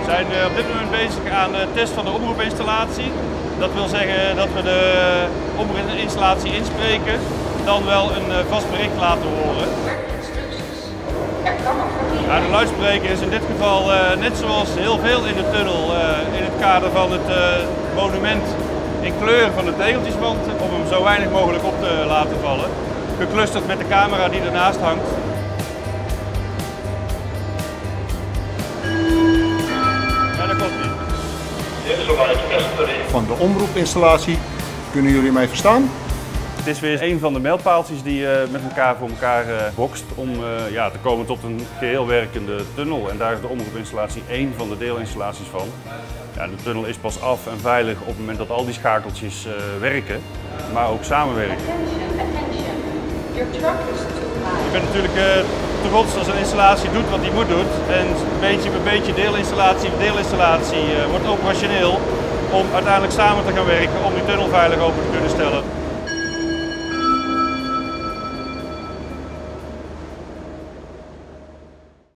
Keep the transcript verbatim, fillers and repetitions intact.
We zijn op dit moment bezig aan de test van de omroepinstallatie. Dat wil zeggen dat we de omroepinstallatie inspreken, dan wel een vast bericht laten horen. Nou, de luidspreker is in dit geval uh, net zoals heel veel in de tunnel uh, in het kader van het uh, monument in kleur van de tegeltjeswand, om hem zo weinig mogelijk op te laten vallen. Geclusterd met de camera die ernaast hangt. Ja, dat klopt niet. Van de omroepinstallatie, kunnen jullie mij verstaan? Het is weer een van de mijlpaaltjes die uh, met elkaar voor elkaar uh, bokst om uh, ja, te komen tot een geheel werkende tunnel. En daar is de omroepinstallatie één van de deelinstallaties van. Ja, de tunnel is pas af en veilig op het moment dat al die schakeltjes uh, werken, maar ook samenwerken. Je bent natuurlijk uh, trots als een installatie doet wat hij moet doen. En beetje bij beetje, deelinstallatie voor deelinstallatie uh, wordt operationeel om uiteindelijk samen te gaan werken om die tunnel veilig open te kunnen stellen.